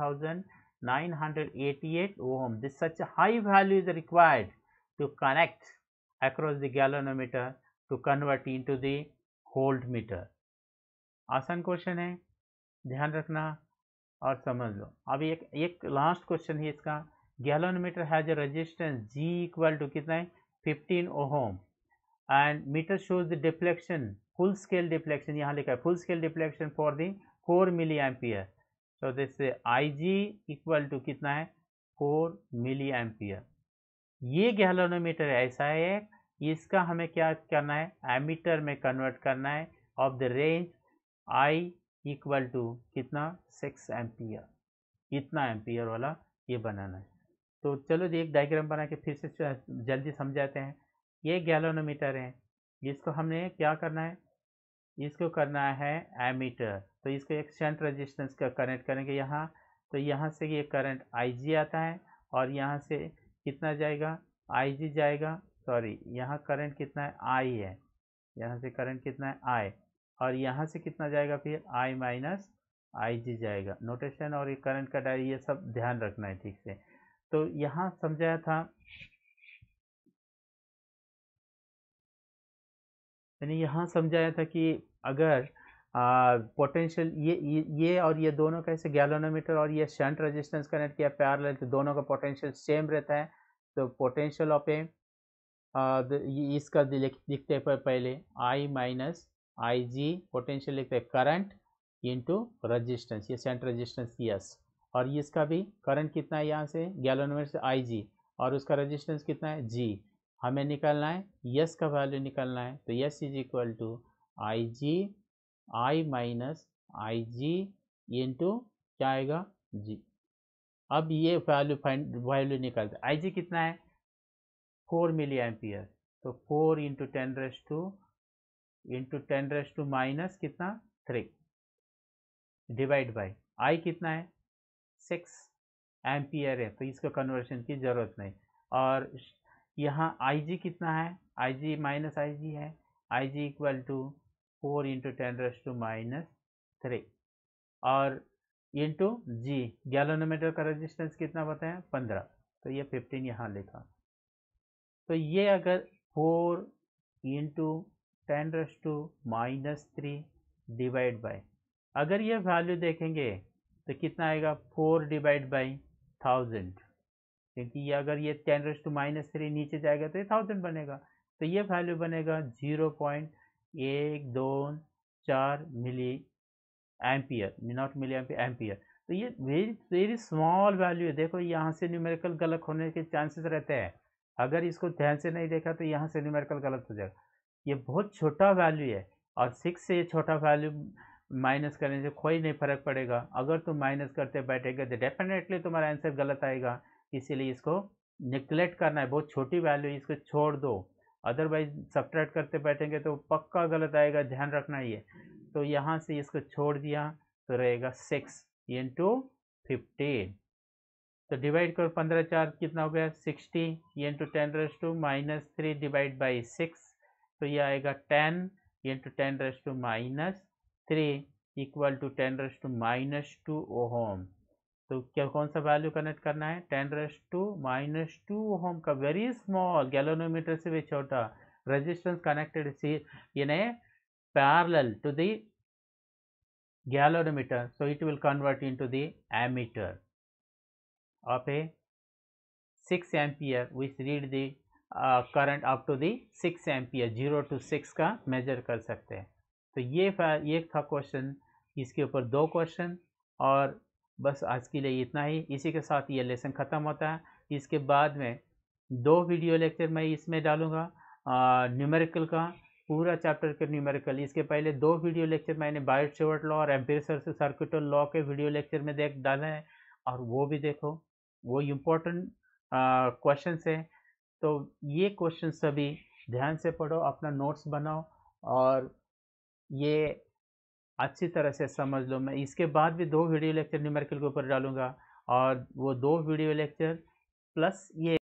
5988 ohm. This such high value is required to connect across the galvanometer to convert into the voltmeter. आसान क्वेश्चन है, ध्यान रखना और समझ लो। अब एक लास्ट क्वेश्चन है इसका, galvanometer has a resistance G equal to कितना है, 15 ohm, and meter shows the deflection, full scale deflection, यहाँ लिखा है full scale deflection for the 4 milliampere. तो दिस IG इक्वल टू कितना है, 4 मिली एम्पियर। ये गैल्वेनोमीटर ऐसा है, इसका हमें क्या करना है, एमीटर में कन्वर्ट करना है, of the range I equal to कितना, 6 एम्पियर, इतना एम्पियर वाला ये बनाना है। तो चलो एक डायग्राम बना के फिर से जल्दी समझाते हैं। ये गैल्वेनोमीटर है, इसको हमने क्या करना है, इसको करना है एमीटर। तो इसको एक शंट रेजिस्टेंस का कनेक्ट करेंगे यहाँ। तो यहाँ से ये करंट IG आता है, और यहाँ से कितना जाएगा, IG जाएगा, सॉरी यहाँ करंट कितना है, I है, यहाँ से करंट कितना है, I, और यहाँ से कितना जाएगा फिर, I माइनस IG जाएगा। नोटेशन और ये करंट का डायरी, ये सब ध्यान रखना है ठीक से। तो यहाँ समझाया था, मैंने यहाँ समझाया था कि अगर पोटेंशियल ये और ये दोनों कैसे, गैल्वेनोमीटर और ये शंट रेजिस्टेंस कनेक्ट किया पैरेलल, तो दोनों का पोटेंशियल सेम रहता है। तो पोटेंशियल ऑफ ए इसका लिखते हैं पहले I माइनस IG, पोटेंशियल लिखते हैं करंट इंटू रेजिस्टेंस, ये शंट रेजिस्टेंस यस, और इसका भी करंट कितना है, यहाँ से गैल्वेनोमीटर से IG, और उसका रेजिस्टेंस कितना है G। हमें निकालना है यस का वैल्यू निकालना है। तो S is equal to I minus IG into क्या आएगा, G। अब ये वैल्यू निकालते हैं, IG कितना है, 4 मिली एम्पियर। तो 4 इंटू 10 माइनस कितना, 3, डिवाइड बाई I कितना है, 6 एम्पियर है, तो इसका कन्वर्शन की जरूरत नहीं। और यहाँ IG कितना है, IG माइनस IG है, IG equal to 4 into 10 minus 3, और इंटू जी, गैल्वेनोमीटर का रेजिस्टेंस कितना बताया 15, तो ये 15 यहाँ लिखा। तो ये अगर 4 इंटू 10⁻³ डिवाइड बाय, अगर ये वैल्यू देखेंगे तो कितना आएगा 4 डिवाइड बाई 1000, क्योंकि ये अगर ये 10⁻³ नीचे जाएगा तो ये 1000 बनेगा, तो ये वैल्यू बनेगा 0.124 milliampere, not milliampere, ampere. तो ये वेरी वेरी स्मॉल वैल्यू है। देखो यहाँ से न्यूमेरिकल गलत होने के चांसेस रहते हैं, अगर इसको ध्यान से नहीं देखा तो यहाँ से न्यूमेरिकल गलत हो जाएगा। ये बहुत छोटा वैल्यू है, और 6 से ये छोटा वैल्यू माइनस करने से कोई नहीं फर्क पड़ेगा। अगर तुम माइनस करते बैठेगा तो डेफिनेटली तुम्हारा आंसर गलत आएगा, इसीलिए इसको निगलेक्ट करना है। बहुत छोटी वैल्यू, इसको छोड़ दो, अदरवाइज सब्ट्रैक्ट करते बैठेंगे तो पक्का गलत आएगा, ध्यान रखना ये। तो यहाँ से इसको छोड़ दिया तो रहेगा 6 इंटू 15, तो डिवाइड करो 15×4 कितना हो गया 60 इंटू 10⁻³ डिवाइड बाई 6, तो ये आएगा 10 इंटू 10⁻³ इक्वल टू 10⁻² ओहम। तो क्या कौन सा वैल्यू कनेक्ट करना है 10⁻² ओहम का, वेरी स्मॉल, गैल्वेनोमीटर से भी छोटा resistance connected in a parallel to the galvanometer, so it will convert into the ammeter of a 6 ampere which read the current up to the 6 ampere, 0 to 6 का major कर सकते हैं। तो ये था क्वेश्चन, इसके ऊपर 2 क्वेश्चन, और बस आज के लिए इतना ही। इसी के साथ ये लेसन ख़त्म होता है। इसके बाद में 2 वीडियो लेक्चर मैं इसमें डालूँगा, न्यूमेरिकल का पूरा चैप्टर के न्यूमेरिकल। इसके पहले 2 वीडियो लेक्चर मैंने बायट-सेवर्ट लॉ और एम्पिरिकल सर्किटल लॉ के वीडियो लेक्चर में डाला है, और वो भी देखो, वो इम्पोर्टेंट क्वेश्चन है। तो ये क्वेश्चन सभी ध्यान से पढ़ो, अपना नोट्स बनाओ, और ये अच्छी तरह से समझ लो। मैं इसके बाद भी 2 वीडियो लेक्चर न्यूमेरिकल के ऊपर डालूँगा, और वो 2 वीडियो लेक्चर प्लस ये